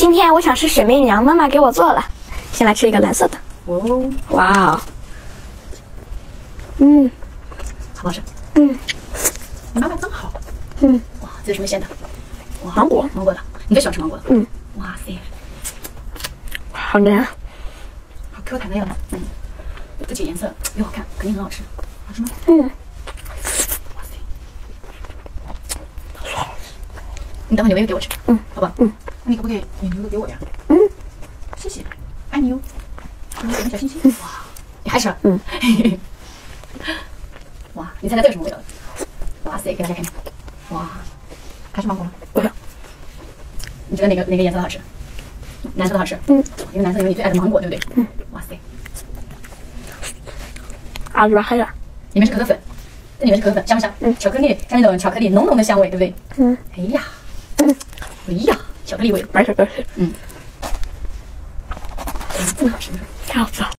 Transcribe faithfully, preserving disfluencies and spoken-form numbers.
今天我想吃水媚娘，妈妈给我做了。先来吃一个蓝色的。 哦， 哇哦，嗯， 好不好吃？ 嗯， 你妈妈真好。 嗯， 哇，这是什么馅的？哇， 芒果， 芒果的。你最喜欢吃芒果的？ 嗯， 哇塞， 好黏， 好 Q 弹的样子。嗯，这几个颜色又好看，肯定很好吃。好吃吗？ 嗯， 哇塞，你等会留一个给我吃。 嗯， 好吧。 嗯， 那你可不可以你留个给我呀？ 嗯， 谢谢，爱你哟。给你点个小心心。哇，你还吃了？ 嗯。 哇，你猜猜这是什么味道的？哇塞，给大家看看。哇，还是芒果吗？ 不是。 你觉得哪个哪个颜色好吃？蓝色的好吃。 嗯。 因为蓝色有你最爱的芒果，对不对？ 嗯。 哇塞， 啊，里边还有。 里面是可可粉，这里面是可可粉，香不香？ 嗯。 巧克力，像那种巧克力浓浓的香味，对不对？ 嗯。 哎呀，嗯，哎呀，巧克力味， 没事没事。 嗯，真好吃， 太好吃了。